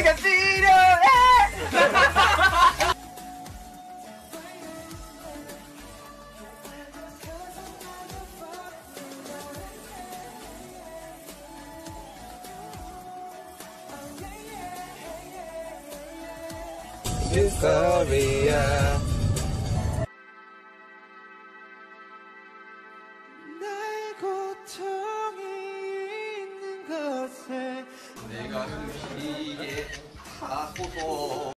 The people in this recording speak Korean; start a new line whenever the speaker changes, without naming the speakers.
네가 필요해. 유포리아. 나의 고통이 있는 곳에 내가 이게 하고도